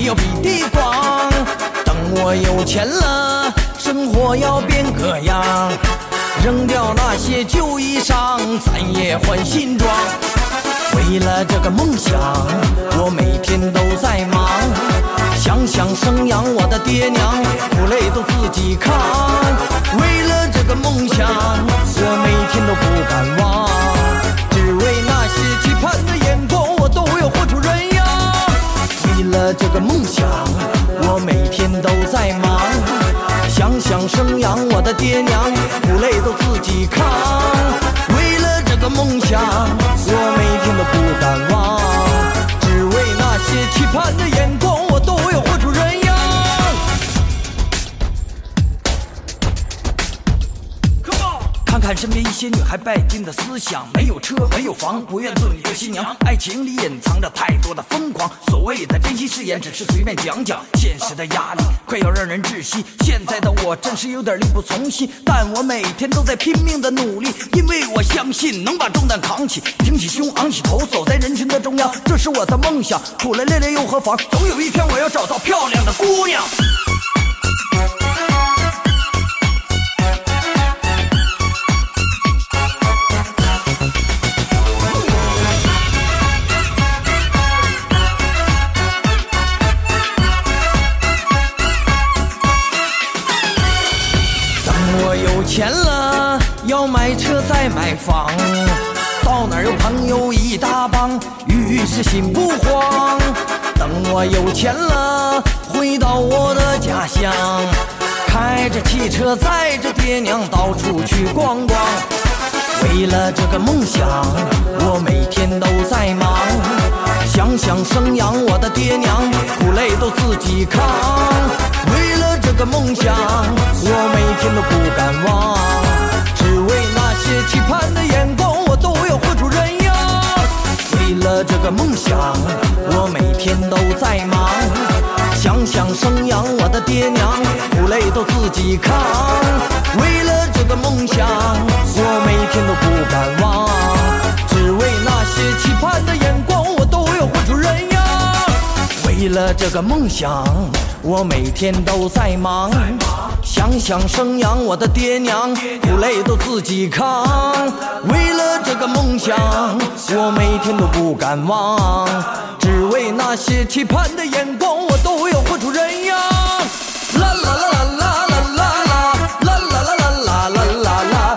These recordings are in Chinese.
要比地广。等我有钱了，生活要变个样，扔掉那些旧衣裳，咱也换新装。为了这个梦想，我每天都在忙，想想生养我的爹娘，苦累都自己扛。为了这个梦想，我每天都不敢忘，只为那些期盼的眼光，我都要活出人样。为了这个梦想，我每天都在忙，想想生养我的爹娘，苦累都自己扛。为了这个梦想，我每天都不敢忘，只为那些期盼的眼光，我都要活出人样。看看身边一些女孩拜金的思想，没有车没有房，不愿做你的新娘。爱情里隐藏着太多的疯狂，所谓的真心誓言只是随便讲讲。现实的压力快要让人窒息，现在的我真是有点力不从心，但我每天都在拼命的努力，因为我相信能把重担扛起，挺起胸昂起头，走在人群的中央，这是我的梦想。苦了累了又何妨，总有一天我要找到漂亮的姑娘。钱了要买车再买房，到哪儿有朋友一大帮，于是心不慌。等我有钱了，回到我的家乡，开着汽车载着爹娘到处去逛逛。为了这个梦想，我每天都在忙，想想生养我的爹娘，苦累都自己扛。为了这个梦想，我每天都不敢忘，只为那些期盼的眼光，我都要活出人样。为了这个梦想，我每天都在忙，想想生养我的爹娘，苦累都自己扛。为了这个梦想，我每天都不敢忘，只为那些期盼的眼光，我都要活出人样。为了这个梦想，我每天都在忙，想想生养我的爹娘，苦累都自己扛。为了这个梦想，我每天都不敢忘，只为那些期盼的眼光，我都要活出人样。啦啦啦啦啦啦啦啦啦啦啦啦啦啦啦啦。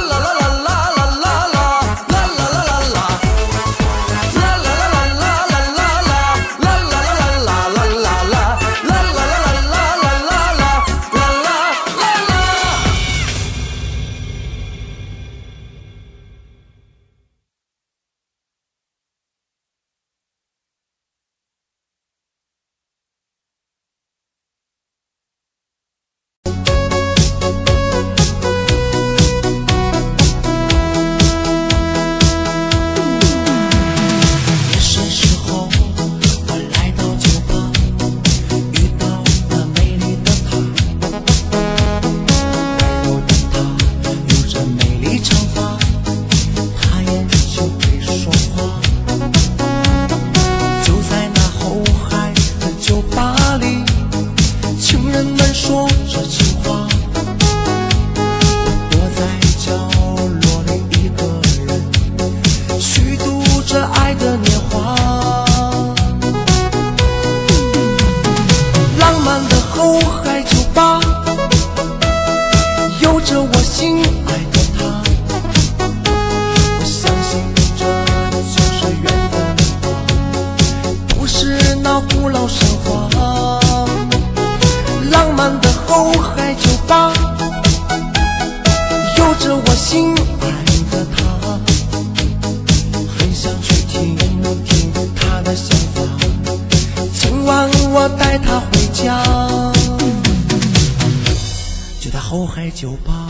后海酒吧。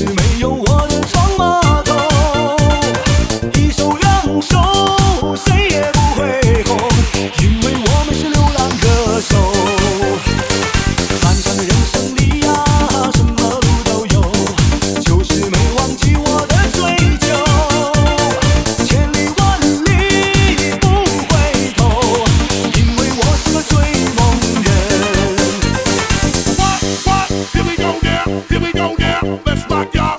就是没有我的床码头。一首两首，谁也不会红，因为我们是流浪歌手。漫长的人生里呀，什么路都有，就是没忘记我的追求。千里万里不回头，因为我是个追梦人。 What? Here we go now. Here we go now. Let's rock, y'all.